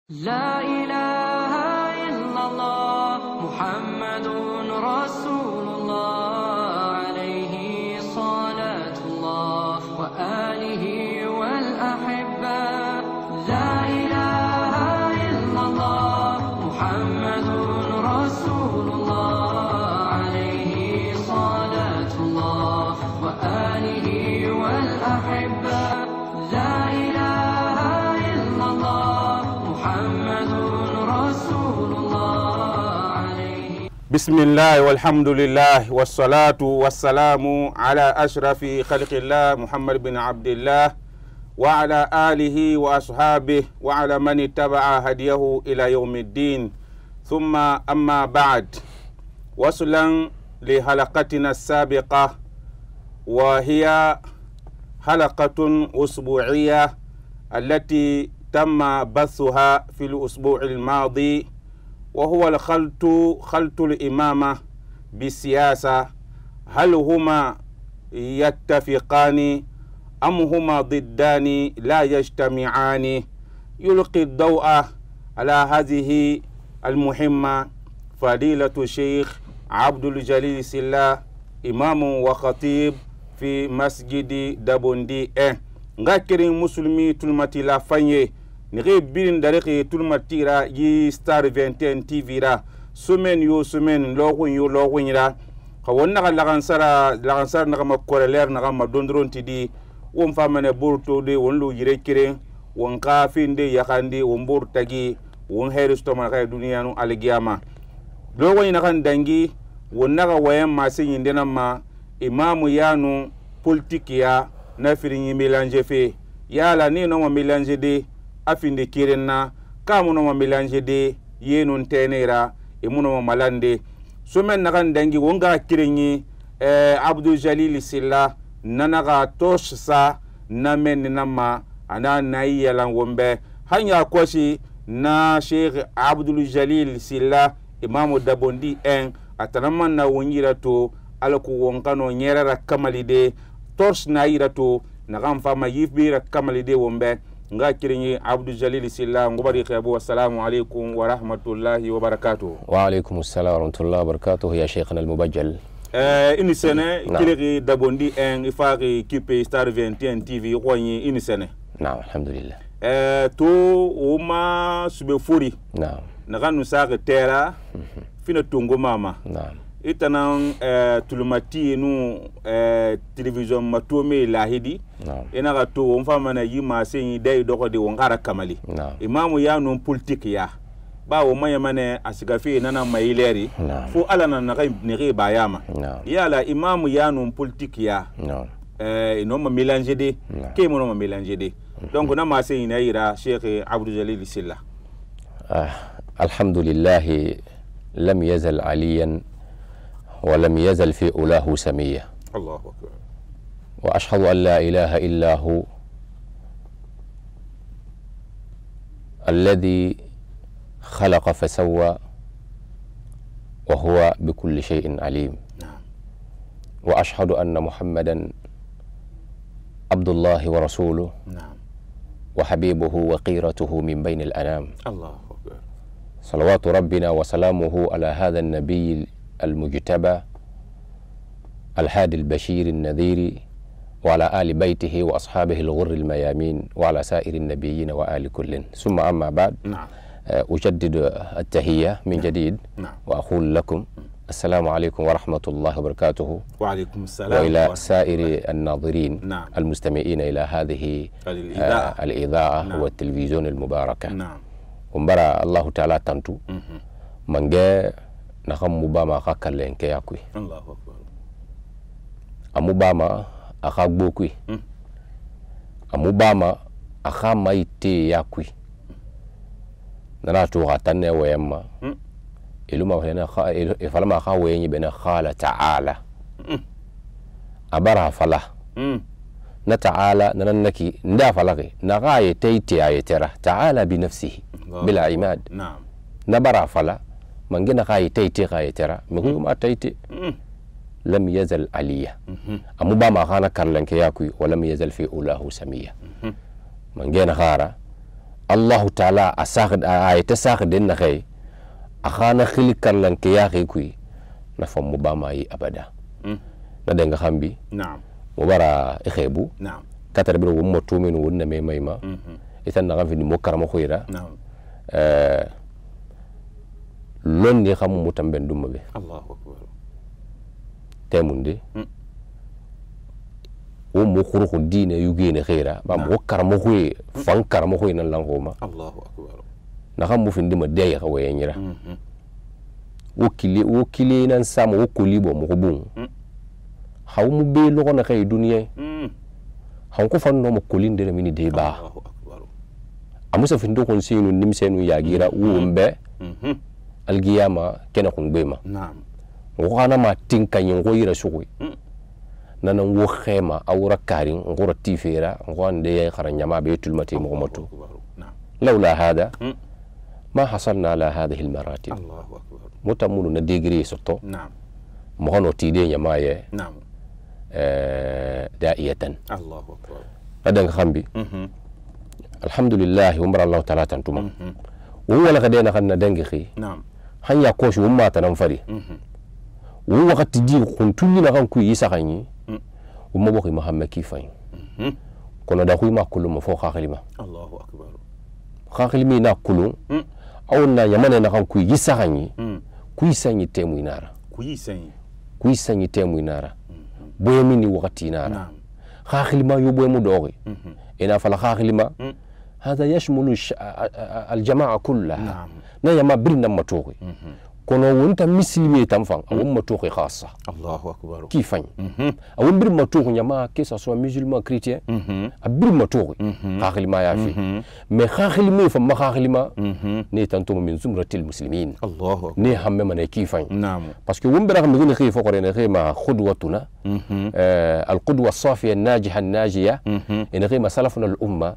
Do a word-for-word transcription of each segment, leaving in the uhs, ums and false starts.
لا إله إلا الله محمد رسول الله عليه صلاة الله وآله والأحبة. لا إله إلا الله محمد رسول الله عليه صلاة الله وآله والأحبة. لا إله إلا الله محمد رسول الله عليه. بسم الله والحمد لله والصلاة والسلام على أشرف خلق الله محمد بن عبد الله وعلى آله وأصحابه وعلى من اتبع هديه إلى يوم الدين. ثم أما بعد، وصلا لحلقتنا السابقة وهي حلقة أسبوعية التي تم بثها في الأسبوع الماضي، وهو الخلط خلط الإمامة بالسياسة. هل هما يتفقان أم هما ضدان لا يجتمعان؟ يلقي الضوء على هذه المهمة فضيلة الشيخ عبد الجليل سلا، إمام وخطيب في مسجد دابوندي إيه ngakirin musulmi tulmati la fanye nige birin dareke tulmati ra yi star vingt et un T V ra semaine yo semaine logun yo logun ra kawonna ga lagan sara lagan sara na ma koreler na ma dondron tidi won famane burto de won lu yire kire won ka finde yakandi won burtagi won heristo ma ga duniya no algiyama logun na kan dangi won na ga wayan masin yindena ma imamu yanu politikiya na firin mélange fe yala ni no mélange de afinde kirenna kamu no mélange de yenun tenera e muno malande somen nagan dangi wonga kirenyi eh, Abdul Jalil Silla nanaga tosh sa namen nama ana nayi yalan wombe hanya koshi na Sheikh Abdul Jalil Silla imamu Dabondi en atanaman na wonyira to alako wonkano nyerara kamalide tors na irato na gam fama yifbira kamalide wombe nga kirinyi Abdul Jalil Silla ngubari khabu. Assalamu alaikum wa rahmatullahi wa barakatuh. Wa alaikum assalam wa rahmatullahi wa barakatuh ya sheikhna al-mubajjal. eh ini sene kirigi Dabondi en ifari kipe star vingt et un T V kwani ini sene. Naam, alhamdulillah. eh to uma sube furi Naam. na ganu sa tera fina tungo mama. Naam. Itanan eh, tulumati nu eh, television matome lahidi ina ga to on fama na yima sen dai doko de wongara kamali imamu ya non politique ya ba wo maya mane asigafi nana maileri fo ala na ga ne ba yama yala imamu ya non politique ya eh no ma mélanger de ke mo no ma mélanger de donc na ma sen ina ira Cheikh Abdul Jalil Silla. alhamdulillah lam yazal aliyan ولم يزل في أولاه سمية. الله أكبر. وأشهد أن لا إله إلا هو الذي خلق فسوى وهو بكل شيء عليم. وأشهد أن محمدا عبد الله ورسوله وحبيبه وقيرته من بين الأنام. الله أكبر. صلوات ربنا وسلامه على هذا النبي المجتبى الهادي البشير النذير وعلى آل بيته وأصحابه الغر الميامين وعلى سائر النبيين وآل كل. ثم أما بعد، نعم. أجدد التحية من جديد. نعم. وأقول لكم السلام عليكم ورحمة الله وبركاته. وعليكم السلام. وإلى سائر الناظرين. نعم. المستمعين إلى هذه الإذاعة, آه الإذاعة نعم. والتلفزيون المباركة. نعم. ومبارا الله تعالى تنتو من جاء نخم مباما خاكا لينكي ياكوي. الله أكبر. أمباما أخاك بوكوي. أمباما أخا مايتي ياكوي. نراتو غاتاني ويما إلو ما فلنا خا إفلما خا ويني بنا خالة تعالى. أبرها فلا. نتعالى ننكي ندا فلاغي نغاية تيتي آيترا تعالى بنفسه بلا عماد. نعم. نبرها فلا من جنا غاية تيتي غاية ترى مقول ما تيتي لم يزل عليا أمو باما خانا كارلن كياكوي ولم يزل في أولاه سمية من جنا غارة الله تعالى أساقد آية ساقد النخي أخانا خلي كرلن كياخي كوي نفهم مباما أي أبدا ندنغ خامبي نعم مبارا إخيبو نعم كتر بلو ومتو من ودنا ميما إذن نغم في مكرم خويرا نعم أه لون يخمو متنبن دوم بي الله أكبر تيمون دي ومو خروخ الدين يجين خيرا بام وكرم خوي فان كرم خوي نلانغوما الله أكبر نغم في ديما داي خوي ينيرا وكيلي وكيلي نانسام وكولي بو مخبون هاو مو بي لغنا خي دنيا هاو كو فان نوم كولين دي ميني دي با الله أكبر amusa findo kon sinu nimsenu yagira wumbe algiyama kena kun bema نعم ngana ma tinka nyengo yira sugui nana wo khema awra karin ngora tifera ngonde ya kharanyama be tulmati muhammadu نعم لولا هذا ما حصلنا على هذه المراتب الله أكبر متمنو نديغري سوتو نعم مغنو تيدي نيمايه نعم دائية الله أكبر بدن خمبي الحمد لله ومر الله تعالى تنتم وهو لغدينا خنا دنجخي نعم هيا كوش وما تنفري وهو وقت دي كنتوني نغان كوي يساقني وما بقي محمد كيفين كنا داخوي ما كل ما فوق خاخلما الله أكبر خاخلمي نا كلو أو نا يمانا نغان كوي يساقني كوي ساني تيمو نارا كوي ساني كوي ساني تيمو نارا بويميني وقتي نارا نعم خاخلما يبويمو دوغي إنا فلا خاخلما هذا يشمل الجماعة كلها نعم نا يما برنا متوغي كونو وانت مسلمي تنفع او متوغي خاصة الله أكبر كيفين او بر متوغي يما كيسا سوا مسلمان كريتيان بر متوغي خاخل ما يافي مي خاخل مي فما خاخل ما ني تنتم من زمرة المسلمين الله أكبر ني هم من كيفين نعم باسكو ومبرا مغني خي فقرين خي ما خدوتنا آه القدوة الصافية الناجحة الناجية ان غي ما سلفنا الأمة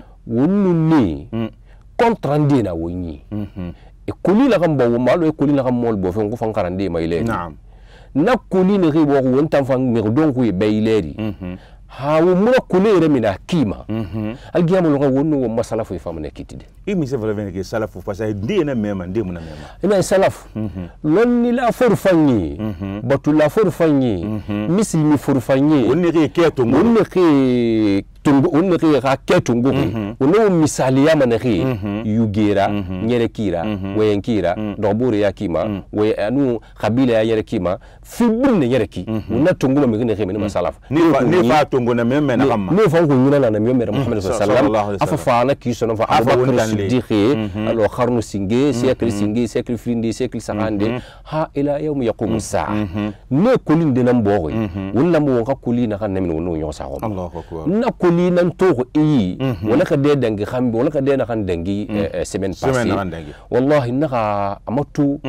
ونني كونتراندينا ويني كولي لا غام بو مالو كولي لا غام مول بو فين فان كاراندي مايلي نعم نا كولي ني غي بو وانت فان مي دون كوي بايليري هاو مو كولي رمينا كيما الجيام لو ونو مساله في فامنا كيتيد اي مي سي فلافين كي سلف فاسا دي نا ميما دي منا ميما انا سلف لون لا فرفاني باتو لا فرفاني مسلمي فرفاني وني كي كيتو وني كي tungu unri ga ketungu uno misali ya manari yugira nyerekira weyenkira dobure ya kima we anu kabila ya yerekima fibune yereki una tungu ma migine khemene masalaf ni fa ni fa tungu na memme na kama ni fa ko nyina na memme muhammad sallallahu alaihi wasallam afa faana ki sono fa abubakar siddiqi alo kharnu singe siècle singe siècle frindi siècle sarande ha ila yawm yaqumu saa ne kulinde nan bogo wala mo ka kulina kan nemin wono nyo sa ko Allahu akbar na li nan to yi wala ka de dangi khambi wala ka de na kan dangi semaine passée wallahi naka amatu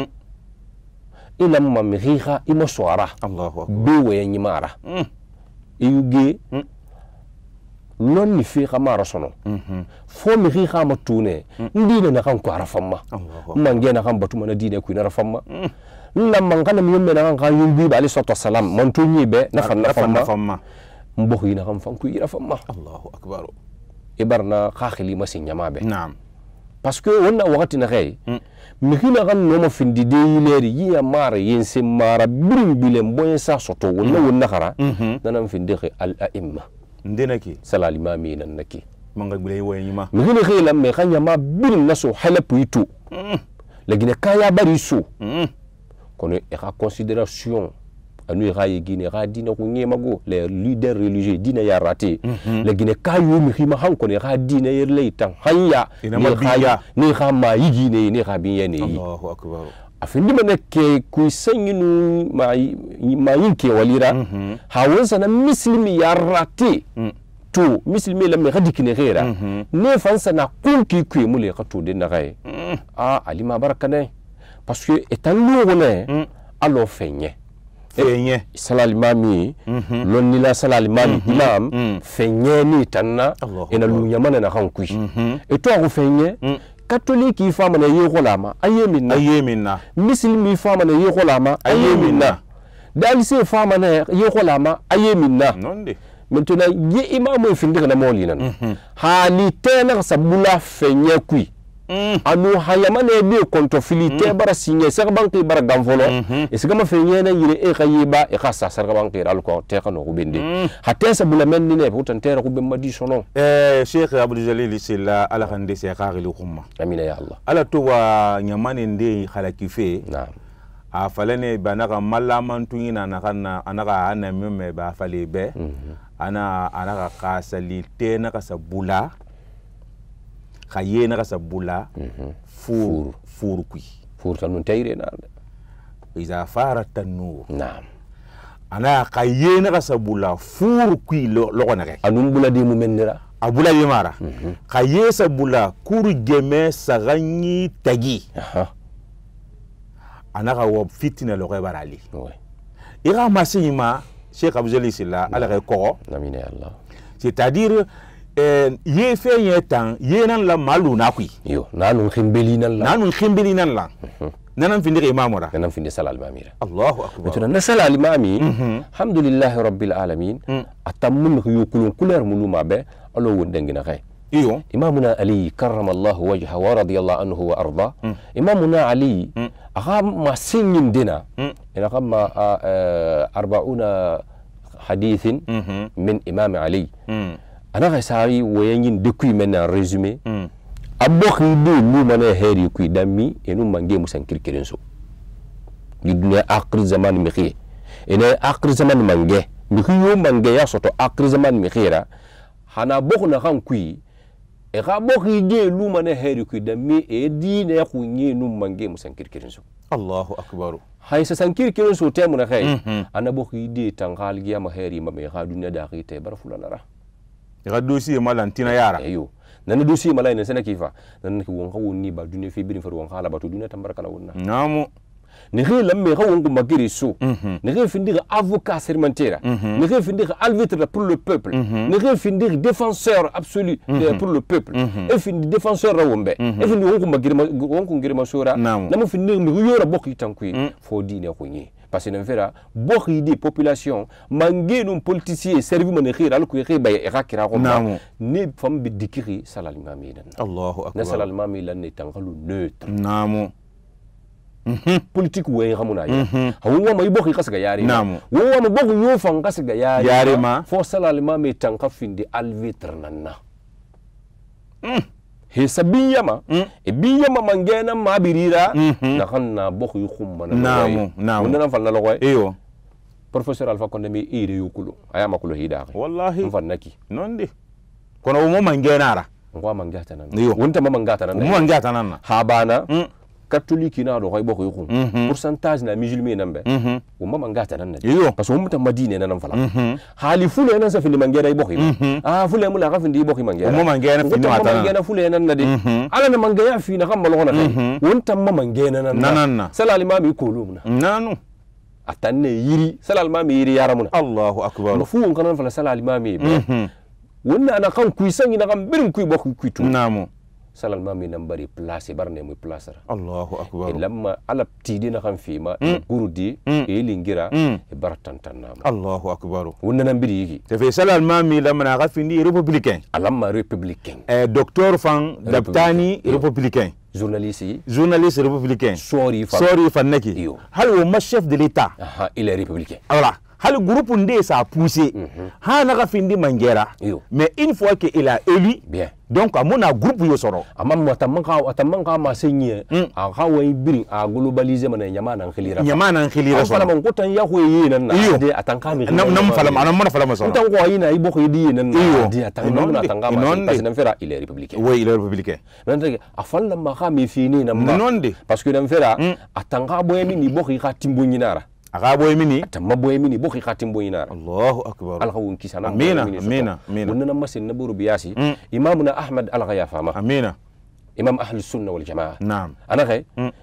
ila ma miriha ima swara Allahu akbar be we nyimara yuge non ni fi khamara sono fo miriha matune ndine na kan ko arafamma mangi na kan batuma na dine ku na rafamma lamma kana mi yemme na kan yumbi ba ali sallallahu alaihi wasallam man to nyibe na fan na famma mbokh yi na xam fan ku yira fa ma Allahu akbar ibarna khakhili masin nyamabe naam parce que wonna wakati na xey mi khina kan no ma findi de yileri yi ya mara yense mara birim bilem boy sa soto wonna wonna khara nanam findi xe al a'imma ndenaki salal imamina naki manga bilay woy nyima mi khina xey lam me khanya ma birim naso halap yitu legine kaya bari su kono e ka considération anu rayi gine ra dina ko nyema go les leaders religieux dina ya raté le gine kayu mi khima han ko ne ra dina yer lay tan hanya ni khaya ni khama yigine ni khabin yene Allahu akbar afindi manake ku sanyinu ma ma yinke walira hawon sana muslimi ya raté to muslimi la me khadikine khira ne fansa na kunki ku mule khatu de na ray ah alima barakane parce que etan lo wona alo fenye fenye salal imami lonni la salal imami imam fenye ni tanna ina lunya mana na kan kuyi e to ko fenye catholique yi fama na yego lama ayeminna ayeminna muslimi fama na yego lama ayeminna dalise fama na yego lama ayeminna nonde maintenant ye imamu findi kana moli nan hali tena sabula fenye kui anu hayamane be konto filite bara sinye saka banki bara gamfolo isigama fenye na yire e kayiba e khassa saka banki ral ko te kano ko bende hatta sabula men ni ne putan tera ko be madi sono eh Cheikh Abdou Jalil Silla ala khande se khagili khumma amina ya Allah ala to wa nyamane ndi khalaki fe naam a falene banaka malaman tuina nakana anaka ana meme ba fali be ana anaka kasali tena kasabula khayena kasabula fur fur kui fur tanun tayre na iza farat tanur naam ana khayena kasabula fur kui lo logona ke anum bula di mu menira abula yemara khayesa bula kuru geme saganyi tagi anaka wo fitina lo barali ouais ira masima Cheikh Abdou Jalil Silla ala ko amina ya Allah c'est-à-dire euh ye fe yetan yenan la malu na kui yo nanu khimbeli nan la nanu khimbeli nan la nanan findire imamura nanan finde salal mamira Allahu akbar to na salal mami alhamdulillah rabbil alamin atammun ko yokulun couleur muluma be alo wondengina kay iyo imamuna ali karramallahu wajha wa radiyallahu anhu wa arda imamuna ali aga ma singin dina ina kama arba'una hadithin min imam ali ana ga sawi wayin dekui mena résumé abokhi de lu mané heri ku dami enu mange musan kirkirin so gidna akhir zaman mi khi ina akhir zaman mange mi khiyo mange ya soto akhir zaman mi khira hana bokna kan kui e ga bokhi de lu mané heri ku dami e dine ku nyi nu mange musan kirkirin so Allahu akbar hay sa sankir kiron so temu na khay ana bokhi de tangal giya ma heri ma me ga dunya da khite bar fulanara ga dossier malantina yara ayo nan dossier malay na sana kifa nan ki won khawon ni ba dunya fi birin far won khala ba to dunya tambarkala wonna namu ni khil lamme khawon ko magiri so ni khil findir avocat sermentera ni khil findir arbitre pour le peuple ni khil findir défenseur absolu pour le peuple e findir défenseur rawombe e findir won ko magiri won ko ngiri masura namu findir mi yora bokki tankui fo dine ko ni parce que n'fera bokki di population mangé non politicien servi mon khir al ko khir bay rakira ko ni fam bi dikiri salal mami dan Allahu akbar na salal mami lan ni tangalu neutre namu politique way xamuna ya hawo ma bokki kasga yari namu wo ma bokki yo fan kasga yari yari ma fo salal mami tanka findi alvitre nanna he sabiyama e biyama mangena mabirira na xanna bokki khumma na namu namu na fal na lokoy eyo professeur Alpha Condé mi ire yukulu ayama kulo hida wallahi mfannaki nondi kono mo mangena ra ngwa mangata nan Iyo. wonta ma mangata nan mo mangata nan habana catholique na do koy bokko yukum pourcentage na musulman nambe o ma mangata nan Iyo. parce que o muta madine nan fala hali fule nan sa fini mangera bokko ah fule mu la ka findi bokko mangera mo mangena fini mata mangena fule nan nadi ala na mangena fi na kam malona kay wonta ma mangena nan nan salal imam ko lumna nanu atanne yiri salal imam yiri yaramuna Allahu akbar fu on kan fala salal imam wonna ana kan kuy sangi na kan birin kuy bokku kuy tu namu salal mami nan bari place barne mu place Allahu akbar lamma ala tidi na kan fi ma gurudi e lingira e bartantan nama Allahu akbar wonna nan biri yiki te fe salal mami lamma na ga findi républicain alamma républicain eh docteur fan dabtani républicain journaliste journaliste républicain sori fa sori fa naki hal wo ma chef de l'état aha il est républicain voilà hal groupe ndé ça a poussé ha na ga findi mangera mais une fois que il a élu bien donc amona groupe yo soro amam watamman ka watamman ka ma senye a ka way birin a globaliser man nyama nan khilira nyama nan khilira so fala man ko tan ya ko yi nan na de atanka mi nam nam fala man man fala so tan ko yi na ibo ko yi nan na de atanka non atanka ma parce que fera il est républicain oui il est républicain nan de a fala ma ka mi fini nan ma non de parce que nan fera atanka boy mi ni bo ko ka timbo nyinara aga boy mini tamma boy mini bo khatim boy nar Allahu akbar al khawun kisana amina amina amina wonna masin naburu biyasi imamuna ahmad al ghayafama amina imam ahli sunna wal jamaa naam ana khay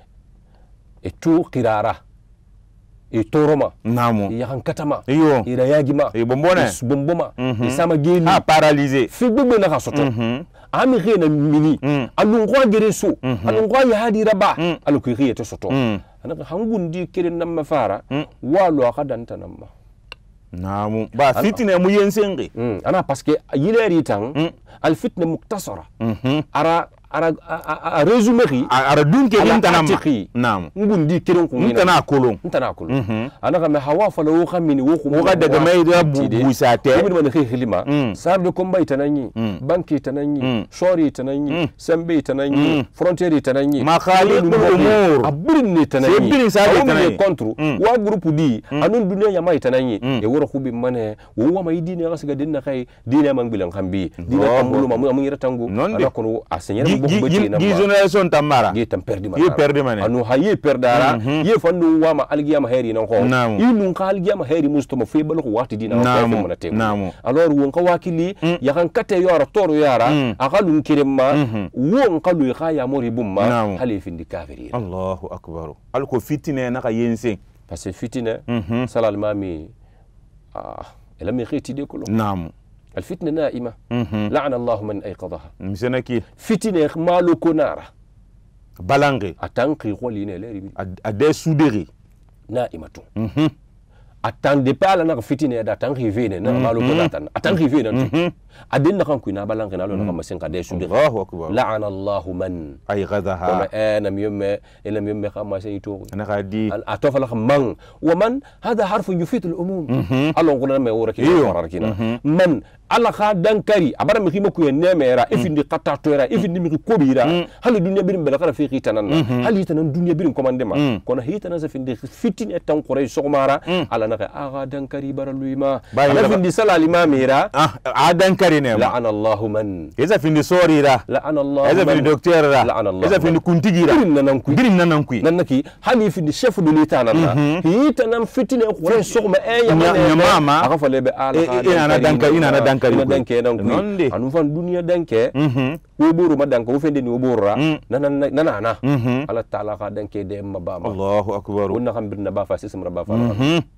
e tu qirara e toroma naamu ya kan katama iyo ira yagima e bombona bomboma e sama geli ah paralysé fi bebe na kasoto ami khina mini alun ko gere so alun ko ya hadi raba alu ko khiyete soto anaka hangundi kire namma fara walo akadanta namma namu ba fitne mu yensengi ana parce que yileri tan al fitna muktasara ara ara a résumé ara dunke intana nam ngundi kirin ko intana kolon intana kolon ana kama hawa fala wo khamini wo ko ga daga mai da busate ibn man khilima sar de combat tananyi banki tananyi shori tananyi sambe tananyi frontière tananyi ma khalid umur abrin ni tananyi sebin sa tananyi contre wa groupe di anun dunya ya mai tananyi e woro khubi mane wo wa mai dine ga siga dinna khay dine man bilan khambi dine kamulu ma mu yira tangu ana kono asenyere gi generation tamara gi tam perdi ma gi perdi mane anu haye perdara ye fandu wa ma algiyama heri nan ko inun ka algiyama heri mustama fe bal ko wati dina ko fe mona te alors won ka wakili ya kan kate yora toro yara akalun kirema won kalu ya ya mori bumma hali findi kafiri Allahu akbar alko fitine na ka yense parce que fitine salal mami ah elami khiti de ko naam الفتنة نائمة لعن الله من أيقظها مسنكي فتنة مالو كنارة بلانغي أتانقي قولينا لاري أدي سودري نائمة أتان دبال أنا فتنة دا تانقي فينا مالو كنارة أتانقي فينا أدين نكان كنا بلانغي نالو نكان مسين كده سودري الله أكبر لعن الله من أيقظها وما أنا ميوم إلا ميوم خما سيتو أنا قادي أتوفى لك من ومن هذا حرف يفيد الأموم الله قلنا ما يورك يوركنا من Allah ka dankari abara mi khimo ku nemera ifindi qata toera ifindi mi kobira hal dunya birim bela kala fi khitanan hal hitanan dunya birim commandement kono hitanan sa findi fitin etan qurey sogmara ala naka aga dankari baraluima ala findi salali mamira ah a dankari ne la'ana Allah man eza findi sorira la'ana Allah eza findi docteur ra eza findi kuntigira birim nanan ku birim nanan ku nanaki hali findi chef de l'état nanna hitanan fitin qurey sogma e yamama aga falebe ala ina dankari ina dankari ina danke dan ku anu fan dunia danke wo boru ma danka wo fende ni wo borra nana nana na ala taala ka danke de mabama Allahu akbar wonna xam birna ba fa sisam rabba fa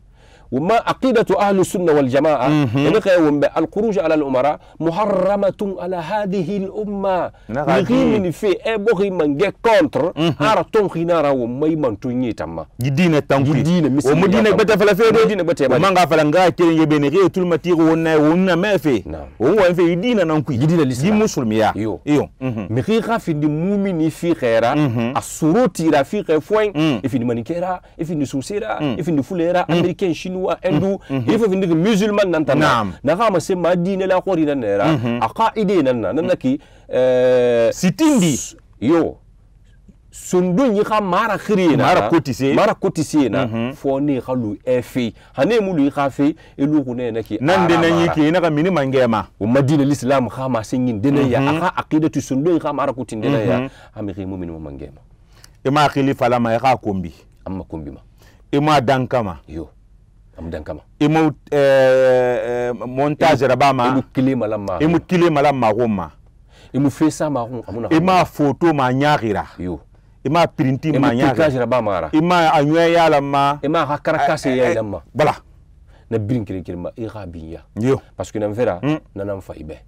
وما عقيدة أهل السنة والجماعة ينقل الخروج على الأمراء محرمة على هذه الأمة نغيم في أبوغي من جي كونتر أرى تنخي نارا ومي من تنيي تما جدينة تنخي جدينة ومدينة بتا فلا فيه جدينة بتا ومن غافل نغا كيرين يبيني غير تول متيغ ونا ونا ما في وهو في جدينة ننخي جدينة الإسلام دي مسلم يا يو يو مخيخا في دي مؤمني في خيرا السروتي را في خير فوين إفي دي منيكيرا إفي دي سوسيرا إفي دي فوليرا أمريكان شينو Hindu ifo vindi musulman nan tan na kama se madine la qori nan era aqaide nan nan naki sitindi yo sundun yi kha mara khirina mara kotise mara kotise na fo ni khalu efi hane mulu kha fe elu khune naki nan de nan yiki na ka mini mangema o madina l'islam kha ma singin de ya aka aqidatu sundun kha mara kotinde ya ami khi mu'min mo mangema e ma khilifa la ma kha kombi amma kombi ma e ma dankama yo am dankama imu eh montage rabama imu kilima lamma imu kilima lamma goma imu fesa ma amuna ima photo ma nyagira yo ima printi ma nyagira montage rabama ara ima anywe ya lamma ima hakarakase ya lamma voilà na brinkiri kirma irabiya yo parce que na vera na nam fa ibe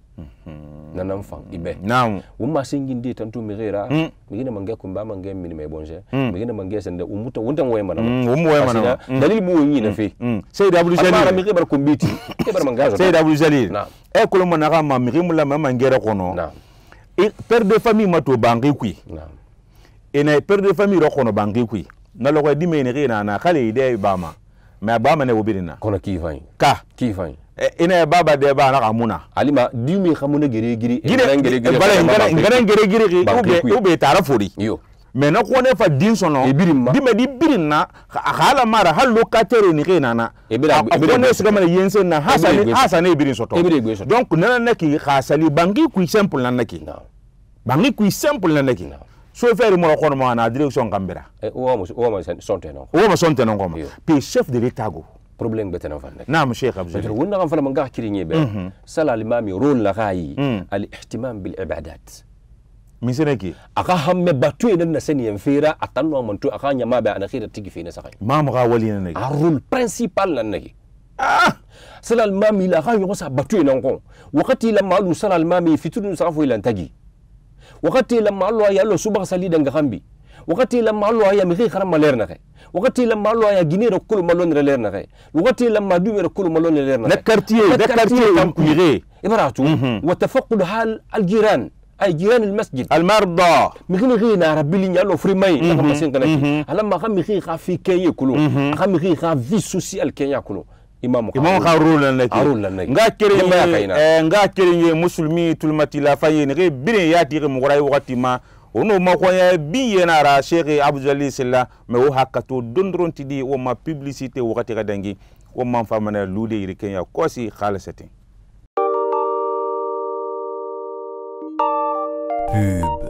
na nam fa ibe naam umma singin de tantu mirera migina mangi kumba mangi mini me bonje migina mangi sende umuta wonta ngoyema na umu wema na dalil mu wonyi na fi Sayyid Abdul Jalil amara mi xibar kumbiti xibar mangazo Sayyid Abdul Jalil naam e ko mo na ga ma mi rimula ma mangere kono naam e père de famille mato bangi kui naam e na père de famille ro kono bangi kui na lo ko di me ni rina na khale ide bama ma bama ne wobirina kono kifay ka kifay ina baba de ba na kamuna alima dimi xamuna gere gere gere gere bala ngara ngara gere gere ube ube tara fori yo mais na ko ne fa din sono di me di birinna hala mara hal locataire ni rena na ko ne suka mala yense na hasani hasani birin soto donc nana naki khasali bangi ku simple nan naki bangi ku simple nan naki so faire mo ko no na direction gambira e o mo o mo sonte non o mo sonte non ko pe chef de l'état go problème betana fan nek نعم شيخ ابو زيد wonna kan fala manga kirinye be sala al-imami role la gayi al-ihtimam bil ibadat miseneki aka hamme batu enen na seni enfira atanno mantu aka nyama ba ana khira tigi fina sakai ma ma wali na nagi role principal nan nagi ah sala al-imami la gayi sa batu enen ko wakati lamma lu sala al-imami fitunu sa fo ilan tagi wakati lamma Allah ya Allah subha sali danga khambi wakati lamma allo ya mi khara maler na kay wakati lamma allo ya ginero kulu malon leer na kay wakati lamma dumero kulu malon leer na kay quartier da quartier tam kuire ibaratu wa tafaqud hal aljiran ay jiran almasjid almarda mi khini khina rabili nyalo frimay na ma sen kana alamma khami khi kha fi kay kulu khami khi kha vie sociale kenya kulu imam imam kharul lanaki nga kere nga kere muslimi tulmati la faye ne bire yati re muray wakati ma ono ma ko ya bi yenara Cheikh Abdou Jalil Silla me wo hakato dondron tidi wo ma publicité wakati ga dangi wo ma famana lude yiri kenya ko si khalasati pub.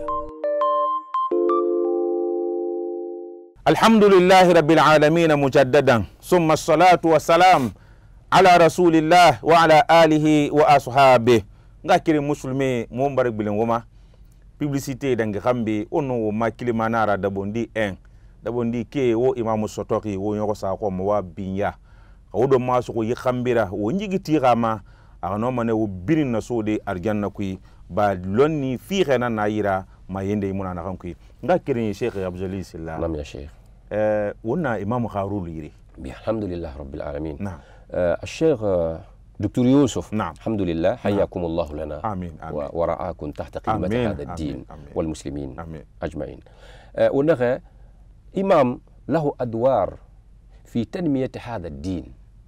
Alhamdulillahi rabbil alamin mujaddadan summa as-salatu was-salam ala rasulillah wa ala alihi wa ashabihi nga kiri musulmi mo mbar bilen woma publicité dangi xambe ono wo makili manara dabondi en dabondi ke wo imam sotoki wo nyoko sa ko mo wa binya o do ma so ko yi xambira wo njigiti xama agano mane wo birin na sode arjanna kuy ba lonni fi xena na yira ma yende muna na xam kuy nga kiri Cheikh Abdou Jalil Silla nam ya Cheikh euh wona imam kharul yiri bi alhamdulillah rabbil alamin نعم آه الشيخ دكتور يوسف نعم الحمد لله حياكم نعم. الله لنا آمين آمين. ورعاكم تحت قمة آمين. هذا الدين آمين. آمين. والمسلمين آمين. أجمعين آه ونغى إمام له أدوار في تنمية هذا الدين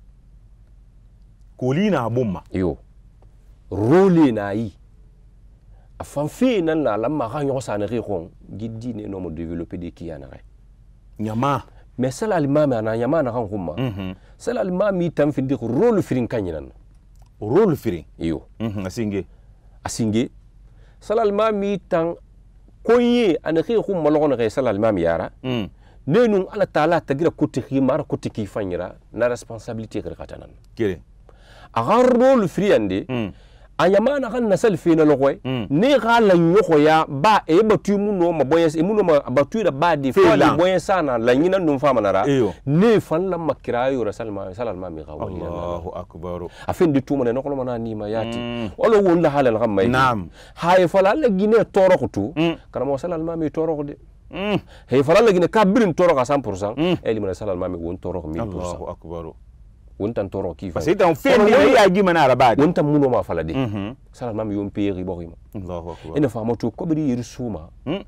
كولينا بوما يو رولينا أي أفنفينا لما غانيو سانغيكم جدين إنهم ديفلوبي دي كيانا نياما mais sala al-imam ana yamana kan humma sala al-imam tam fi dik rôle firin kanyinan rôle firin iyo mhm asinge asinge sala al-imam tan koye ana khi humma logon re sala al-imam yara mm nenun ala taala tagira kuti khimar kuti ki fanyira na responsabilité kar katanan kire agar rôle firiyande mm ayamana kan nasal fina logoy ne gala nyoko ya ba e batu muno maboyes e muno batu da ba di fa la boyen sana la nyina ndum fama nara ne fan la makirayo rasulma sallallahu alaihi wa sallam Allahu akbar afin di tuma ne nokolo mana ni ma yati wala wonda halal gamay naam hay fala la gine toroxtu karamo sallallahu alaihi torox de hay fala la gine kabirin torox à cent pour cent e limana sallallahu alaihi won torox mille pour cent Allahu akbar wontan toro ki fa parce que tan fendi ya gi manara baade wontan muno ma fala de sala mam yom peri boxima Allahu akbar ina fama to ko bari yir suma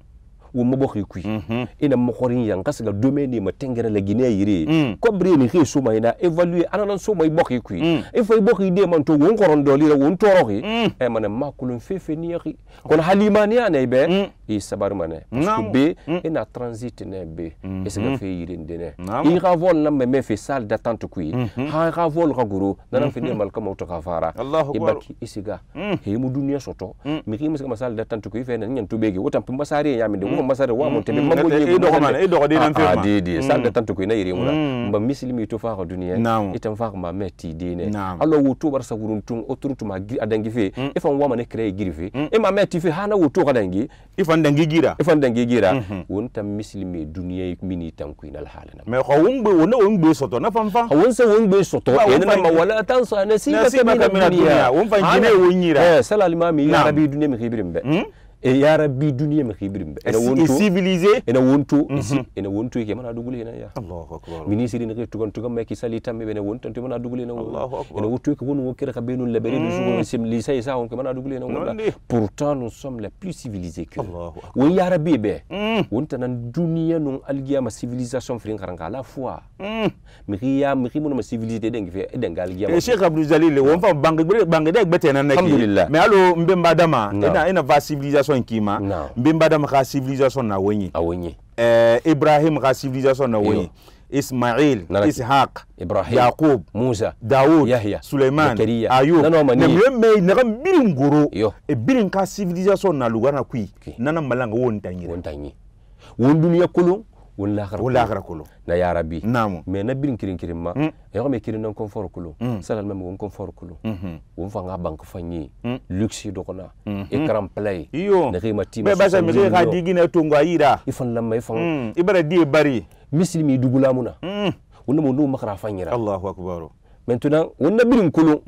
wo mo boxi kuy ina mo xorin yang kasga domaine ma tengere la guinée yiri ko bari ni xé suma ina évaluer ananan suma boxi kuy e fay boxi de man to won koron do lira won toroxi e man makulun fefe ni yaxi kon halimani ane be e sabar mané parce que be ina transit ne be e se ga fe yiri ndene i ravol na me fe salle d'attente kuy ha ravol raguru nanan fi mal kam to khafara e baki isiga he mu dunia soto mi ki ma salle d'attente kuy fe nan to begi wotam pum basari yaminde wo masare wa mon tebe mambo e do xamane e do di nan fe ma di di salle d'attente kuy na yiri mu mba muslimi to fa dunia itam fa ma metti dine allo wo to bar sagurun tun oturutu ma adangi fe e fam wa mane créer girife e ma metti fe hana wo to kadangi ifan dangi gira ifan dangi gira wonta muslimi dunia mini tankuy na halana mais ko wongbe wona wongbe soto na fam fa won se wongbe soto e na ma wala tansa nasibaka min dunia won fa gine wonyira eh sala al-imami ya rabbi dunia mi khibrimbe e ya rabbi dunia mi khibrimbe ena wonto civilisé ena wonto ici ena wonto ke mana dugule na ya Allahu akbar ministre ni tugon tugon me ki sali tambe bene wonto to mana dugule na Allahu akbar ena wonto ke wonu kira ka benu le bere du sugo sim li say sa on ke mana dugule na wonda pourtant nous sommes les plus civilisés que Allahu akbar won ya rabbi be wonta nan dunia non algiya ma civilisation frin karanga la fois mi riya mi rimu ma civilisé dengi fe denga algiya e Cheikh Abdou Jalil won fa bangi bangi de gbete nan neki mais allo mbemba dama ena ena va civilisation kima mbemba dama ka civilisation na wonyi awonyi euh Ibrahim ka civilisation na wonyi Ismail Ishaq Ibrahim Yaqub Musa Daoud Yahya Suleiman Ayub ne me ne gam birin goro e birin ka civilisation na lugana kui nana malanga won tanyi won tanyi won dunya kulun won lakhara won lakhara kulun na ya rabbi namu mais na birin kirin kirin ma e ko me kirin non confort kulun salal mem won confort kulun won fa nga bank fanyi luxe do kona écran play iyo ne rima tim be basa mi ga digina tungo ayira ifan lamma ifan ibara di bari muslimi dugulamuna wonna mo no makara fanyira Allahu akbar maintenant wonna birin kulun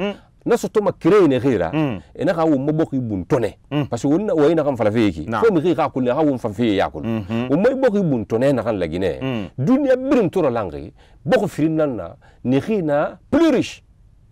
na soto ma créer ne gira e na ka wo mo bokki bun tone parce que wonna wayna kam fala feki fo mi gira ko ne ha wo fam fe yakul o moy bokki bun tone na kan lagine dunia birin toro langi bokko firin nan na ne khina plus riche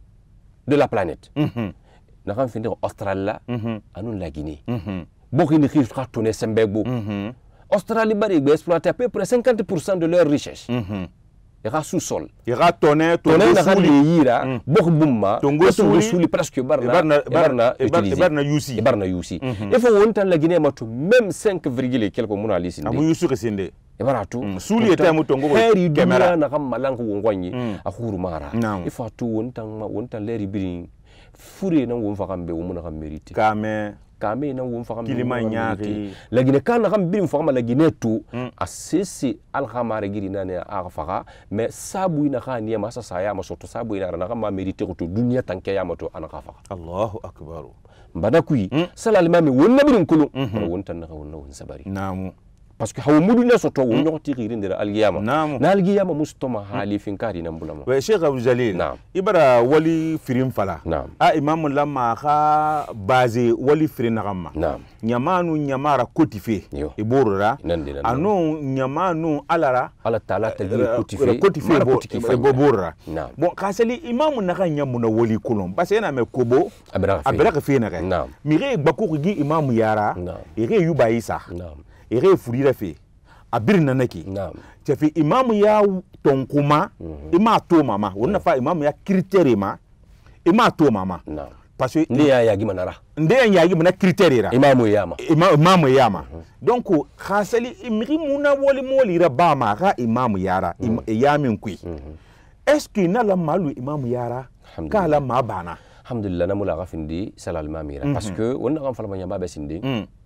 de la planète na kan finde Australia anun la Guinée bokki ne khir ka tone sembego Australie bari be exploiter à peu près cinquante pour cent de leur richesse il y a sous-sol il y a tonné tonné na kan yira bokk bumma tongo suli presque barna barna utiliser barna yusi barna yusi il faut wontan la Guinée matu même cinq virgule quelque mona lisinde amu yusu resinde e baratu suli était mu tongo caméra na kam malanko wongwanyi akhuru mara il faut tout wontan wontan leri birin fure na won fa kambe womuna kam mérite kame kame na won fa kambe kilima nyaari la Guinée kana kam birin fa kam la Guinée tout assisi al khamare giri nane a faga mais sabu ina khani ma sa saya ma soto sabu ina na kam mérite ko to dunya tanke ya mato ana khafa Allahu akbar mbana kuyi salal mami wonna birin kulu won tan na wonna won sabari namu parce que hawo mudu na soto won nyoti giri ndira algiyama namu na algiyama mustoma hali finkari nan bulama wa Sheikh Abdou Jalil ibara wali firim fala a imam lamma kha basé wali firin ngamma nyamanu nyamara kotife iborora anu nyamanu alara ala tala tali kotife kotife boborra bon khasali imam naka nyamuna wali kulum parce que na me kobo abira fe na ga mire gbako gi imam yara ire yuba isa ere furira fe abir nanaki te fi imam ya tonkuma ima to mama wonna fa imam ya critère ma ima to mama parce que ndi ya yagi manara ndi ya yagi mana critère ra imam yama imam yama donc khasali imri muna woli moli ra ba ma ga imam yara yamin kui est-ce que na la malu imam yara kala ma bana alhamdulillah namula gafindi salal mamira parce que wonna kam falma nyamba be sindi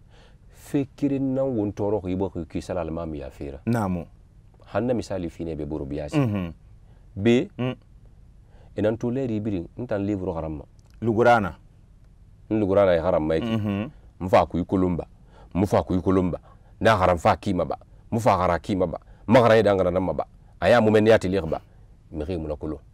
fekirin nan won toro ko yibo ki salal mam ya fira namu hanna misali fine be buru biasi be enan to leri birin ntan livro haramma lugurana lugurana ya haramma yake mfa ku yikolumba mfa ku yikolumba na haram fa kima ba mfa hara kima ba magara idanga nan ba aya mu men yati likhba mi ximu na kulo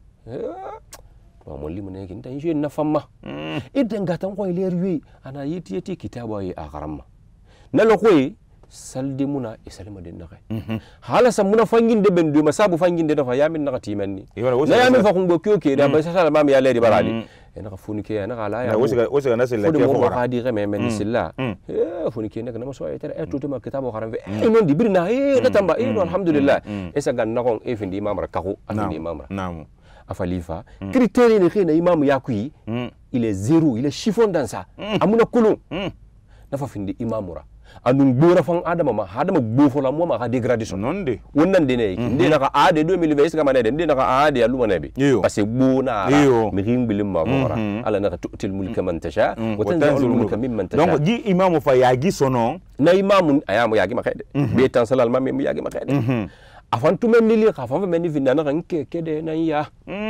wa mo limu ne kin tan je na famma idan gatan ko leri wi ana yiti yiti kitaba yi a haramma nalo koy salde muna e salima den nakay hala sam muna fanginde ben duma sabu fanginde dafa yamin nakati menni na yamin fa ko ko ke da ba sala mam ya leri baradi e naka funi ke naka la ya wosiga wosiga na sel ke ko ba di reme men silla e funi ke naka na so ayta e to ma kitabo haram e non di birna e na tamba e alhamdulillah e sa gan nakon e findi imam rakako afindi imam naam afalifa critère ni khina imam yakui il est zéro il est chiffon dans ça amuna kulun nafa findi imamura anun gbora fan adama ma adama gbofo la mo ma ka dégradation nonde wonnan de ne inde naka ade deux mille vingt kama ne de naka ade aluma ne bi parce que gbona ala mi rimbilim ma bora ala naka tu'til mulka man tasha wa tanzilul mulka mimman tasha donc gi imamu fa yagi sono na imamu ayamu yagi ma khede be tan salal ma mi yagi ma khede afan tu men li kha fa men ni vinda naka nke kede na ya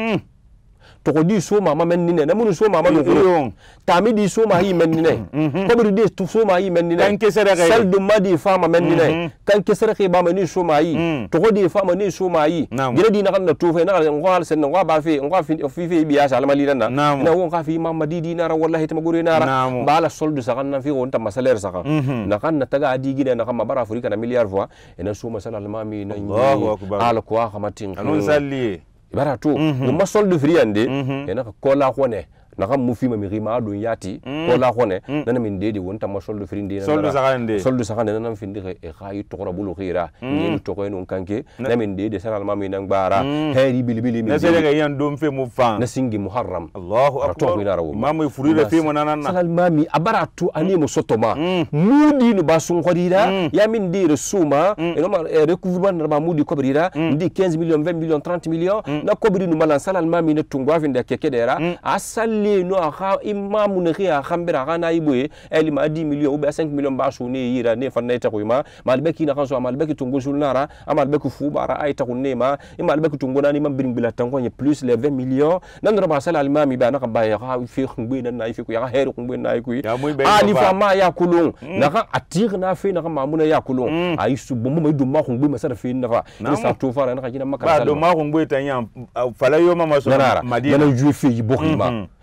to ko di so mama men ni ne namun so mama no ko tami di so ma yi men ni ne ko bi di to so ma yi men ni ne sel do madi fama men ni ne kan kesere ke ba men ni so ma yi to ko di fama ni so ma yi gele di na kan na to fe na ko hal sen ko ba fe ko fi fi fi biya sala mali na na won ka fi mama di di na ra wallahi ta magure na ra ba la soldu sa kan na fi won ta masalaire sa kan na kan na taga di gide na kan ma bara afrika na milliard fois ena so masala al mami na ala ko khamatin anon salli ibara to ma solde friande ena ko kola khone naka mufima mi rima do yati kola khone nana min dedi wonta ma solde frinde solde sakande solde sakande nana findi e khayi to ko bulu khira ni to ko en kanke na min dedi sanal mami nang bara heri bilibili mi na sele ga yan dom fe mu fan na singi muharram Allahu akbar mamu furida fe mo nanan sanal mami abara to ani mo sotoma mudi no basun khodira ya min dire suma e no ma recouvrement na mudi kobrira ndi quinze millions vingt millions trente millions na kobri no malan sanal mami ne tungwa finde kekedera asal no akha imam ne khiya khambira kana iboye eli ma dix millions ou bien cinq millions ba su ne yira ne fanna ta ko ma malbeki na kanso malbeki tungu sulnara amalbeki fubara ay ta ko ne ma malbeki tungu nani mam biring bila tan ko plus les vingt millions nan roba sal al mami ba na ka ba ya fi khumbe na na fi ko ya heru khumbe na ko ali fa ma ya kulun na ka atir na fi na ka mamuna ya kulun ay su bomo may dum ma khumbe ma sara fi na fa ni sa to fara na ka jina makara ba do ma khumbe tan ya fala yo ma so madina na juifi bokima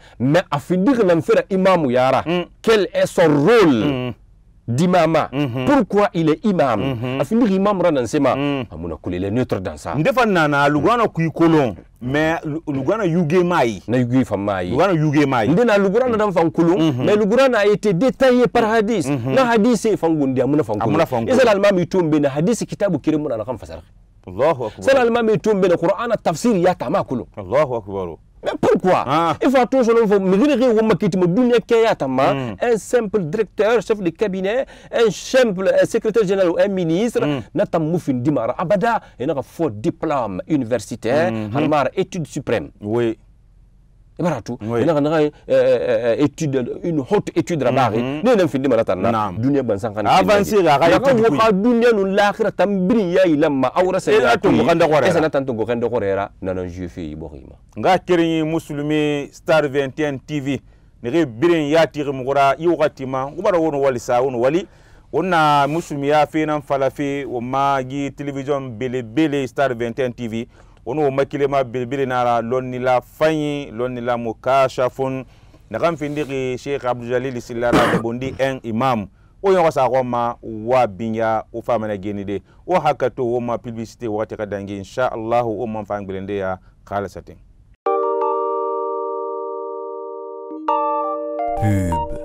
mais a findi nan fera imam yara quel est son rôle d'imama pourquoi il est imam a findi imam ranan sema amuna kulele neutre dans ça ndefan nana lugana kuy kolon mais lugana yuge mai na yuge fa mai lugana yuge mai ndena lugana dan fan kulun mais lugana a été détaillé par hadith na hadith fan gundi amuna fan kulun isal almam yitumbe na hadith kitabu kirimun ana kan fasara Allahu akbar sal almam yitumbe na qur'an tafsir ya tama kulun Allahu akbar. Mais pourquoi ah. Il faut toujours un simple directeur, chef de cabinet, un simple secrétaire général ou un ministre, n'a pas moufin dimara abada, et n'a pas faux diplôme universitaire, halmar études suprêmes. Oui. Et voilà tout. Il y a une étude, une haute étude rabari. Nous n'avons fini malatana. Dunia bansan kan. Avancer la raya. Quand dunia nous l'akhira tambiriya ilama awra sa. Ela to mukanda korera. Esa natanto gokendo korera nanan jufi iborima. Nga kirin muslimi Star vingt et un T V. Nire birin ya tiri mugura yugatima. Ubara wono wali sa wono wali. Ona muslimi ya fe nan falafe o magi television bele bele Star vingt et un T V. Ono makilema bilbili nara lonila fanyi lonila mukashafun nakam findiki Sheikh Abdou Jalil Sillara de bondi en imam o yon wasa goma wa binya o famana genide o hakato o ma publicité wati kadangi insha Allah o man fa nglende ya khala satin pub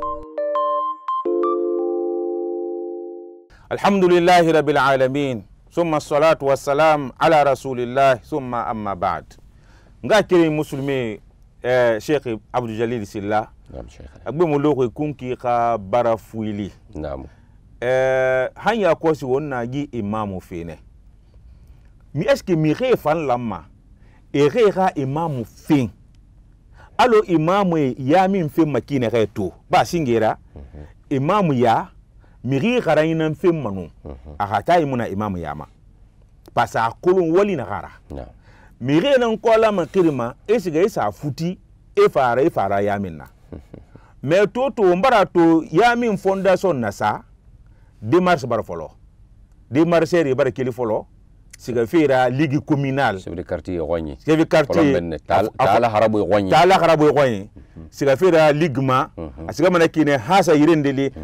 Alhamdulillahi rabbil alamin ثم الصلاة والسلام على رسول الله ثم أما بعد نغاكري مسلمي شيخ عبد الجليل سلا نعم شيخ أقبل ملوك يكون كي خبر فويلي نعم هن يكوسي ونا جي إمام فينه مي اسكي مي غي فان لما إغي غا إمام فين ألو إمام يامين فين مكين غيتو با سنجيرا إمام يا miri garayina fem manu akata imuna imam yama pasa kolon wali na gara miri nan kola man kirma esiga isa futi e fara e fara yaminna me toto mbara to yamin fondation nasa démarche bar folo démarche ri bar kili folo siga fera ligue communale chef de quartier roñi chef de quartier tala harabu roñi tala harabu roñi siga fera ligue ma asiga manakine hasa yirendeli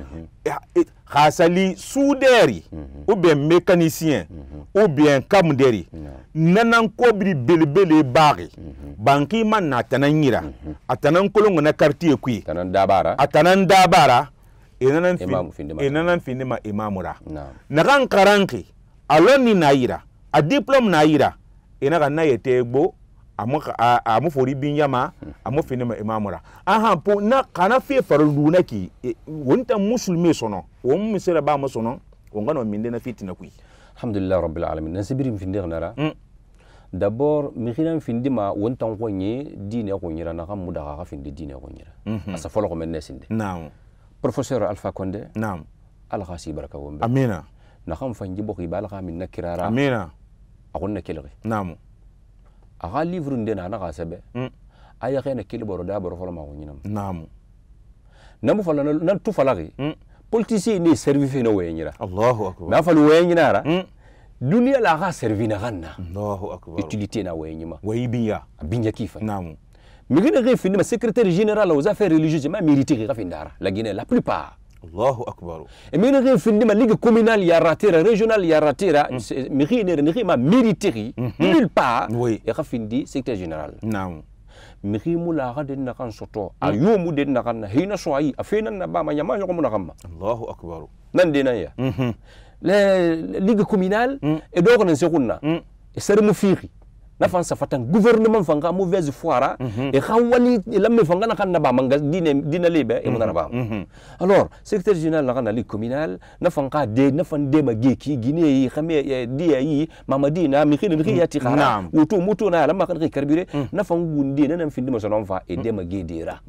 khasali souderi ou bien mécanicien ou bien camderi nanan kobri belbele bari banki man na tananyira atanan kolongo na quartier kui tanan dabara atanan dabara enanan fin enanan finima imamura nagan karanki aloni naira a diplôme naira enaka na yete gbo amu amu fori binyama amu finima imamura aha po na kana fe farluna ki wonta musulmi sono won misira ba mo sono wongano minde na fitina kui alhamdulillah rabbil alamin nasibirim findirna la d'abord mihinan findima wonta wonye dine ko nyira na kam muda ka finde dine ko nyira asa folo ko men nesinde naam professeur Alpha Condé naam al khasi baraka wombe amina na kam fanji bokki bal khamin nakirara amina akon na kelri naam aga livre ndena na gasabe aya khena kilboro da boro folo ma ko nyinam naam namu fala na tu falari politicien ni servi fino wenyira Allahu akbar na falu wenyira dunia la ga servi na ganna Allahu akbar utilité na wenyima waybiya binya kifa naam migina ge fini ma secrétaire général aux affaires religieuses ma mérité ga findara la Guinée la plupart Allahu akbar et migina ge fini ma ligue communale ya ratera régionale ya ratera migina ne ma mérité nulle part et ga findi secrétaire général naam mihimu la ga den na kan soto ayomu den na kan hina so ayi afena na ba ma nyama ko mun gamma Allahu akbar nan dina ya le ligue communale et donc on se kunna et c'est mu fiqi na fan safatan gouvernement fanga mauvaise foira et khawali lamme fanga na kan na ba manga dine dina lebe e mun na ba alors secrétaire général la kan ligue communale na fanga de na fan de ma geki guinée yi xame di yi mamadina mi khine mi yati khara wuto muto na lamma kan karbire na fan gundi na nan findi ma sonon fa e de ma gedira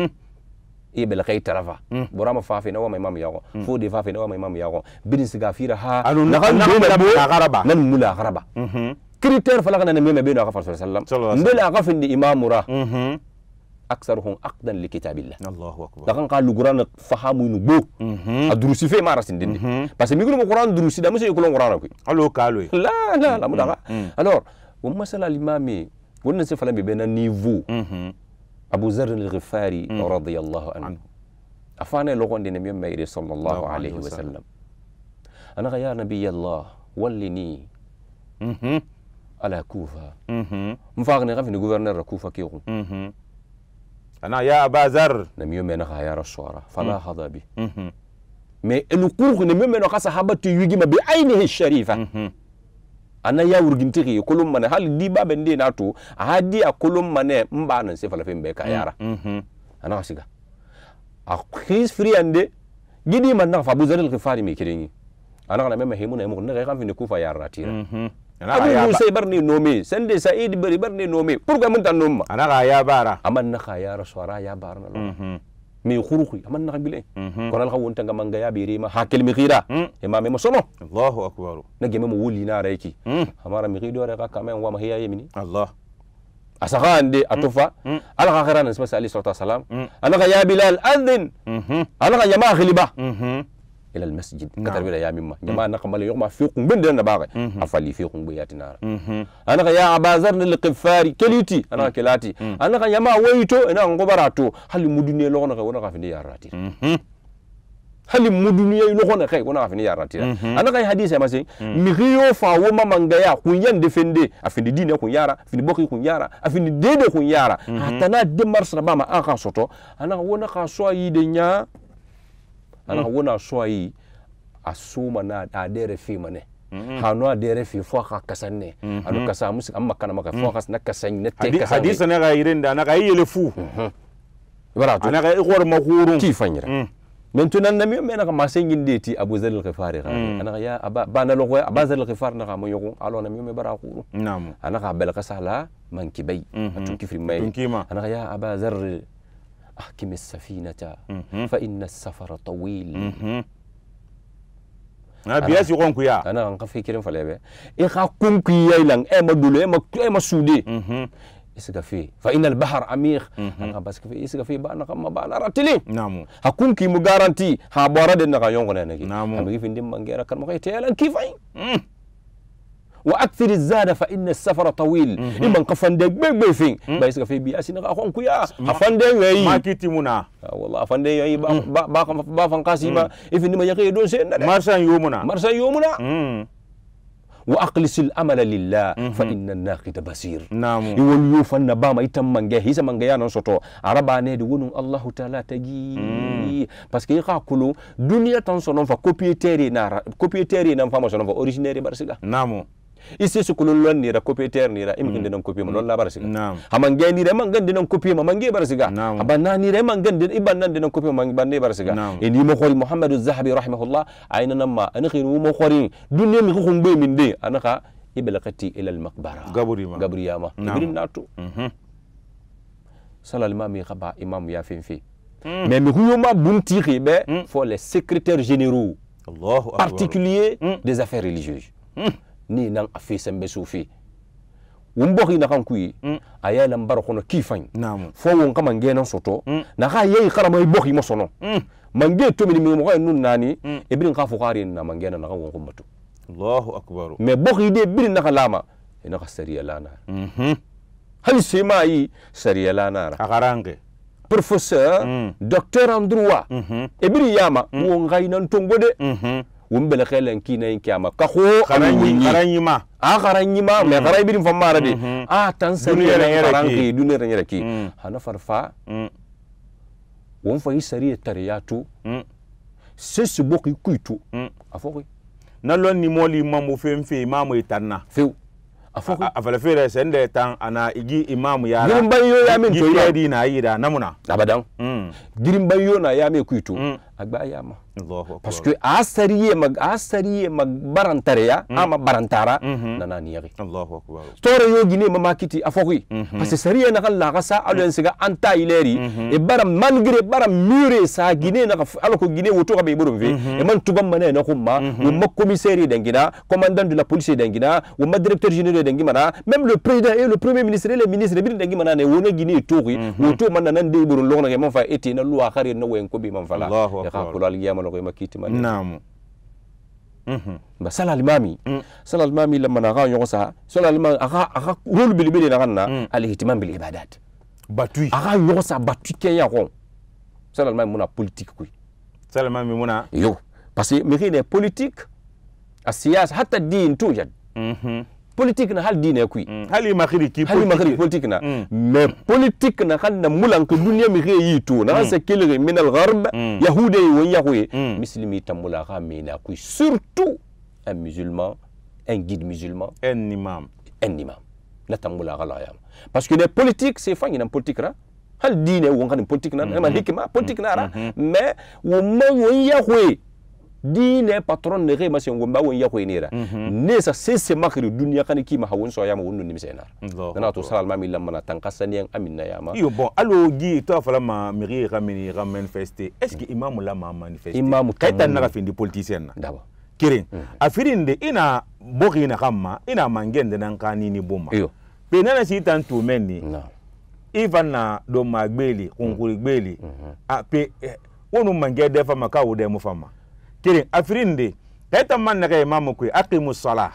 e bel khay tarava borama fa fe na wa imam yago fo de fa fe na wa imam yago bidin siga fira ha na kan na garaba nan mula garaba critère falakana na meme beno afa sallallahu alaihi wasallam mbele aga findi imamura aktharuhum aqdan li kitabillah Allahu akbar dakan ka luguran fahamu nu bo adrusi fe mara sindindi parce que migulu qur'an drusi da monsieur ko qur'an ko allo kalo la la la mudaga alors wa masala l'imami wonna se fala be bena niveau Abu Zarr al-Ghifari radiyallahu anhu afane logonde ne min mayri sallallahu alayhi wa sallam ana ya nabiy Allah wallini mhm ala Kufa mhm mfagne gafni gouverneur Kufa kiyo mhm ana ya Abu Zarr ne min mena ya rasul fala hada bi mhm mais el cour ne min mena ka sahabatu yugima bi aynihi sharifa mhm ana ya wurgintiki kolum mane hal di babe ndi na to hadi a kolum mane mba nan se fala fembe ka yara mhm ana siga a khis friande gidi man na fa Abu Zarr al-Ghifari mi kirengi ana kana mema himuna mo ne kan fi ne Kufa yara tira mhm ana ya sai barni nome sande Said bari barni nome pourquoi mun tan noma ana ga ya bara aman na ka ya rasura ya barna mhm mi khuruqi aman na bile kon al khawon tanga manga ya biri ma hakil mi khira imam mo sono Allahu akbar na geme mo wuli na rayki amara mi khido re ka kamen wa ma hiya yemini Allah asaka ande atofa ala ka khirana sibasa ali sallallahu alaihi wasallam ana ka ya Bilal adhin ana ka jama khiliba ila al masjid katar bila ya mimma jama na kamale yoma fi qum bende na baga afali fi qum biyatina ana ka ya Abu Zarr al-Ghifari keliti ana ka kelati ana ka jama wayto ina ngobarato hali mudune lo na ka wona ka fi ya rati hali mudune lo ko na kai wona ka fi ya rati ana ka hadisi ma se mi riyo fa wo mamanga ya ku yan defende afindi dine ku yara afindi bokki ku yara afindi dede ku yara hatana de mars na bama aka soto ana wona ka so yi de nya ana wona so yi asuma na adere fi mane hanu adere fi fo ka kasanne anu kasa musu amma kana maka fo kas na kasan ne te kasan hadisi ne ga yirin da na ga yele fu barato ana ga igor mahurun ti fanyira maintenant nami me na ka masengin deti Abu Zarr al-Ghifari ana ya aba bana lo ko Abu Zarr al-Ghifari na ka mo yoko alo nami me bara khuru nam ana ka bel kasala man kibay atun kifri may ana ya Abu Zarr أحكم السفينة فإن السفر طويل. أنا بياس يقول كيا. أنا أنك في كلام فلابة. إخا كم كيا يلان إما دولة إما إما سودي. إسقفي فإن البحر عميق. أنا بس كفي إسقفي بأنا كم بأنا راتلي. نعم. هكون كي مغارنتي هابورا دنا كيون كنا نجي. نعم. أنا بيجي فيندم مانجيرا كان مكاي تيالان كيف أي. وأكثر الزاد فإن السفر طويل. إما كفندق بيج بيفين. بس كفي بياسين أخون كيا. أفندق وعي. ما كيتي منا. والله أفندق وعي با با با با فنقاسي ما. إفني ما يكيد دون سين. مرسان يومنا. مرسان يومنا. وأقلس الأمل لله فإن الناقد بصير. نعم. يقول يوفن بام يتم منجه هيز منجه أنا صوته عربا ندونو الله تعالى تجي. بس كي يقولوا دنيا تنصنون فكوبيتيري نارا كوبيتيري نام فما صنون فأوريجينيري برسيلا. نعم. isi sukulun lon nira copier nira imin dinan copier mon la barasiga hamange nira man gande nan copier mangi barasiga abanna nira man gande ibannan dinan copier mangi bande barasiga eni mo khori Muhammad az-Zahabi rahimahullah ayna namma ana khiru mo khori dunne mi khum be min de anaka iblaqati ila al-maqbara gabri ma gabri yama ibrin natu salal mami khaba imam ya finfi mais mi khuyuma bunti khibe faut les secrétaires généraux Allahu akbar particuliers des affaires religieuses ni nan afi sembe sufi wumbo na kan kuyi ayala mbar kono kifan fo won kama ngena soto na ga yeyi karama yi bokhi mosono mange to mi mo ko nun nani ibrin ka fo khari na mangena na kan won kumbatu Allahu akbar me bokhi de ibrin na kalama ina ka sariya lana mhm hal sema yi sariya lana akarange professeur docteur en droit ibrin yama won gainan tongode wumbele khelen kina inkiyama ka kho karanyima a karanyima me karay bidim famara de a tan sariya karanki dunere nyere ki hana farfa won fa sariya tariyatu sesi boki kuitu afoki nalon ni moli mamu femfe imamu itanna few afoki afala fere sende tan ana igi imamu yara girimbayo ya min to yadi na yida namuna abadan girimbayo na ya me kuitu agba yama parce que asariye mag asariye mag barantareya ama barantara nana niyari Allahu akbar tore yo gine mama kiti afoki parce que sariye na kala gasa alen siga anta ileri e baram malgré baram mure sa gine na alko gine woto be borom ve e man tubam mané na kuma wo ma commissaire dengina commandant de la police dengina wo ma directeur général dengina même le président et le premier ministre et les ministres bi dengina ne wona gine touri woto man nan de borom lo na man fa eti na loi khari na wen ko bi man fala ya ka kulal yama ko makiti man naam mhm ba salal mami salal mami lamma na ga yonsa salal ma aga aga rul bil bil na ganna al ihtimam bil ibadat battu aga nyogo sa battu kenya ko sallallahu muna politique kuy sallallahu mi muna yo parce que mi ne politique a siyasa hatta din to jad mhm politique na hal dine kuy hali makhiri ki hali makhiri politique na mais politique na kan na mulan ko dunya mi yi to na sa kelere min al gharb yahudi wa yahwi muslimi tamula khamina kuy surtout un musulman un guide musulman un imam un imam la tamula gala yam parce que les politiques c'est fa une politique ra hal dine wo ngani politique na ma hikma politique na ra mais wo man wo yahwe dine patron ne re ma se ngomba wo yahwe ni ra ne sa c'est c'est makri dunya kan ki ma hawon so yam wonno ni misena na to sal ma mi lamma na tankasani en amina yama yo bon allo gi to fala ma miri ramini ram manifester est-ce que imam la ma manifester imam kaytan na fin di politicien na daba kirin afirinde ina bogi na kama ina mangende nan kanini bomma yo pe nana si tan to menni no even na do magbeli kunkuri gbeli a pe wonu mangede fa maka wo de mu fama kirin afirinde kaytan man na kay mamu ku aqimus salah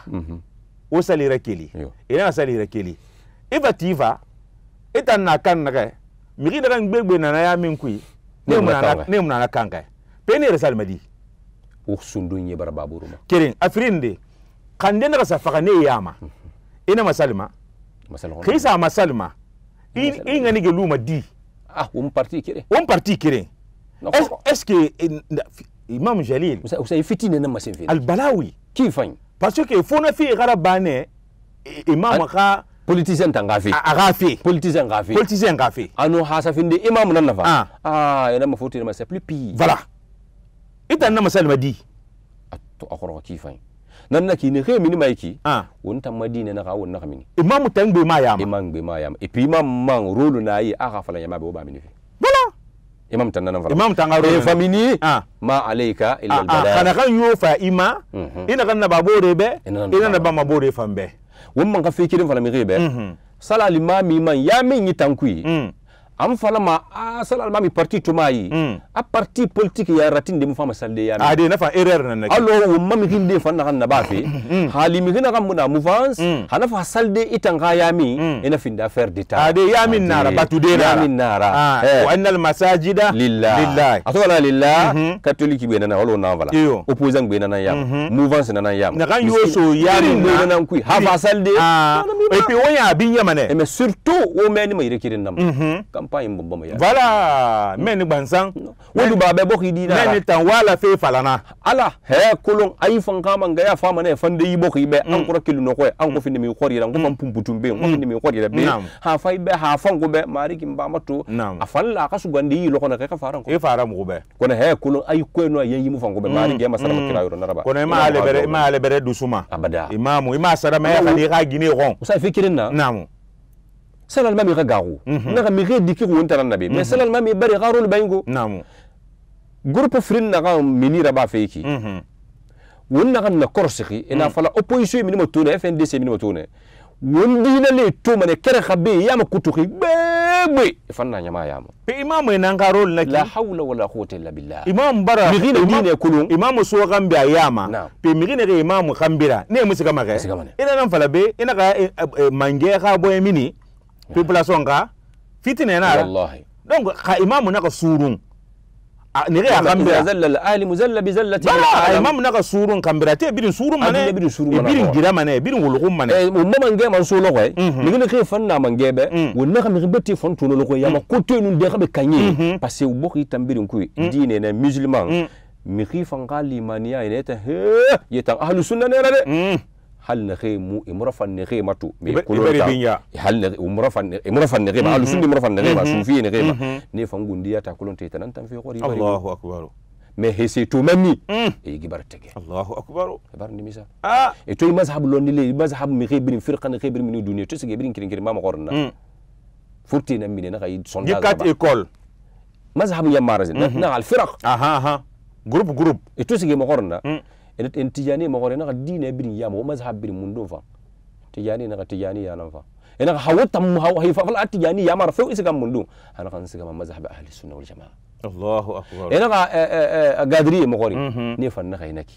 o sali rakeli ina sali rakeli ivativa itan na kan na kay mi da gbegbe na ya min ku ne mu na ne mu na kanka pe ne resal madi uksundu nye barababuruma kirin afirinde kande na sa faka ne yama ina masalma masalma kisa masalma in in ni geluma di ah um parti kire un parti kirin est-ce que imam jalil usa fitine na masin fi al balawi ki fagne parce que fona fi garabane imam ka politicien tangafi agafi politicien gafi politicien gafi anu hasafinde imam nan nafa ah ina mafuti na c'est plus pire voilà ita na masalma di to akoro ki fagne nan na ki ne re mini maiki ah won tam madina na ka won na kamini imam tangbe ma yama imam be ma yama et puis imam man rôle na yi aka fala yama be o ba mini fi voilà imam tan nan fala imam tanga e famini ah ma alayka illa al bala kana kan yo fa ima ina kan na babore be ina na ba mabore fambe won man ka fikirin fala mi rebe sala limami man ya min yi tankui am fala ma a sala limami parti to mai a parti politique ya ratin de mu fama salde ya ade na fa erreur nan nake allo won mam hinde fan na kan na ba fe hali mi gina kan muna mouvance hana fa salde itan ga ya mi ina fin da faire d'état ade ya min nara batu de ya min nara wa annal masajida lillahi atola lillahi catholique be na wala na wala opposant be na ya mouvance na ya na kan yo so ya min be na ku ha fa salde et puis wonya bin yamane mais surtout o meni mai rekirin nam campagne bomba ya voilà men bansan wodu ba be bokki dina men tan wala fe falana ala he kolon ay fan kama nga ya fama ne fande yi bokki be an ko kilu no ko an ko findi mi khori ran ko fam pumputum be ko findi mi khori be ha fay be ha fan go be mari ki mba mato afan la ka su gandi yi lo ko na ka faran ko e fara mu be ko ne he kolon ay ko no yayi mu fan go be mari ge masara makira yoro naraba ko ne ma ale bere ma ale bere dusuma abada imamu ima sara ma ya khali ga gine ron usa fikirin na namu salal mami garu na mi re dikir wonta nan nabi mais salal mami bari garu bayngo namu groupe frin na ga minira ba feki wonna kan na korsiki ina fala opposition minimo tone F N D C minimo tone wondi na le to mane kere khabe yama kutuki bebe fanna nyama yama pe imamu ina ngarol naki la hawla wala quwwata illa billah imam bara migine dine kulun imam so gambe ayama pe migine re imam khambira ne musika mage ina nan fala be ina ga mange ga boy mini population ga fitine na wallahi donc ka imam na ka surun ne ga khambira zalla al alim zalla bi zallati al imam na ka surun khambira te bidin surun mane bidin gira mane bidin wulugum mane e mo mange man so lo koy migine ke fanna mange be wonna kam ribeti fontu lo koy yama côté nun de xabe kanye parce que bokki tambirin ku dine na musulman mi khifan qali maniya ina ta he yetan ahlus sunna ne rade hal na khemu imrafan ne khematu me kulota hal na umrafan imrafan ne khema ahlus sunna imrafan ne khema sufi ne khema ne fangundiya ta kulonte tan tan fi qori bari Allahu akbar mais hese to mami e gibar tege Allahu akbar bar ni misa ah e to mazhab lo ni le mazhab mi khibrin firqan khibrin min duniya to sige birin kirin kirin mama qorna furti na mine na kay sondage yikat école mazhab yamarazin na al firq aha aha groupe groupe e to sige ma qorna en tijani ma qorna na dine birin yama o mazhab birin mun do fa tijani na tijani ya nan fa ina hawatam hay fa fal tijani ya mar fa isgam mun do ana kan siga mazhab ahli sunna wal jamaa Allahu akbar ina ga gadri ma qori ne fa na kay naki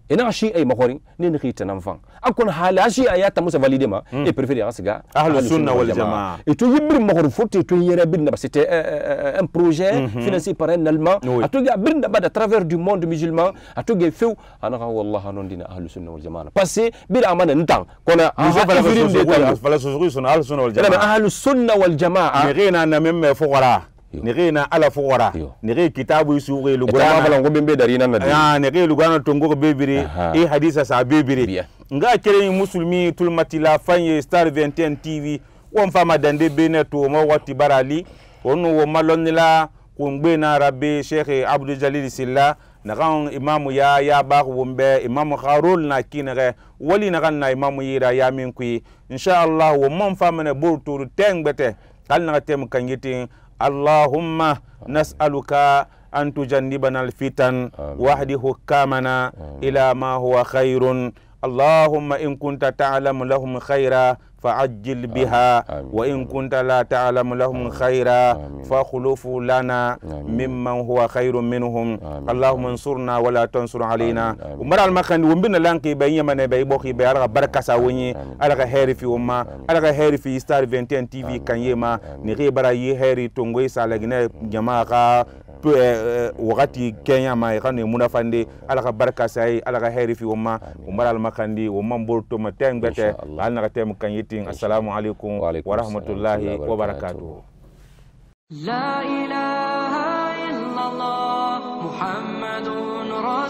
ina shi ay makhori ne ne khita nan fan akon hala shi ayata musa validé ma et préféré asiga ahlus sunna wal jamaa et to yibir makhori forte to yera birna c'était un projet financé par un allemand atoga birna bada à travers du monde musulman atoga few ana wallahi non dina ahlus sunna wal jamaa passé bir amana ntan kona fala suzuri sunna ahlus sunna wal jamaa ahlus sunna wal jamaa ne rena na memme fuqara ne rena ala fuqara ne re kitabu suri lugana bala ngombe be darina na ah ne re lugana tongo bebiri e hadisa sa bebiri nga kere musulmi tulmatila fanye star vingt et un tv won fama dande beneto mo wati barali wonu wo malonila kungbe na rabbi sheikh abdul jalil silla na kan imamu ya ya ba wumbe imamu kharul na kinere wali na kan na imamu yira ya min kui insha Allah wo mon fama ne burtu tengbete kal na tem kangiti allahumma nas'aluka أن تجنبنا الفتن واهد حكامنا إلى ما هو خير اللهم إن كنت تعلم لهم خيرا فعجل بها آمين. وإن كنت لا تعلم لهم آمين. خيرا فخلف لنا ممن هو خير منهم آمين. اللهم انصرنا ولا تنصر علينا ومر المكان ومبنا لانكي بين من بيبوخي بيارغ بركة ساوني على هيري في أمة على هيري في ستار vingt et un تي في كان يما نغي برا يهيري تونغوي سالغنا جماعة wakati Kenya ma ikane munafande ala ka baraka sai ala ka heri fi umma umar al makandi umma bolto ma tengbete al na tem kan yitin assalamu alaikum wa rahmatullahi wa barakatuh la ilaha illallah muhammadun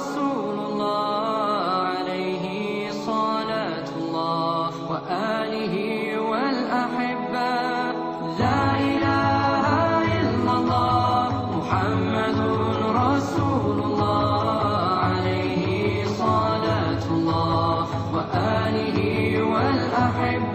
rasulullah alayhi salatullah wa alihi wal ahibba la ilaha illallah محمد رسول الله عليه صلاة الله وآله والأحبة